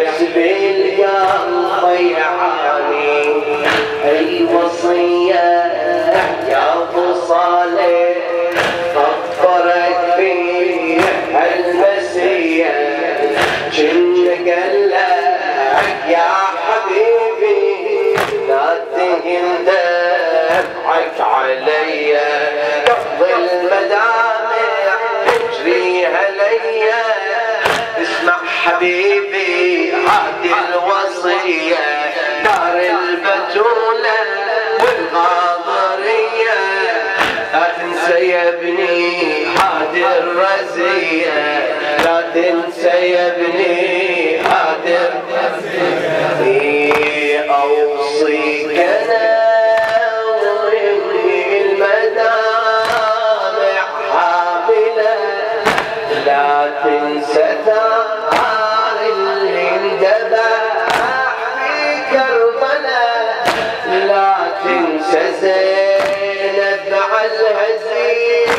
يحس بالقلب ضيعاني الوصية يا ابو صالح فكرك في المسية كن قال لك يا حبيبي لا تندمعك عليا قبل المدامع تجريها ليا اسمع حبيبي عهد الوصية دار البتولة والغاضرية لا تنسى يا ابني عهد الرزية لا تنسى يا ابني عهد الرزية أوصيك أنا ومني المدامع حاملة لا تنسى ثار اللي اندبح في كربلاء لا تنسى زينب على الهزيمة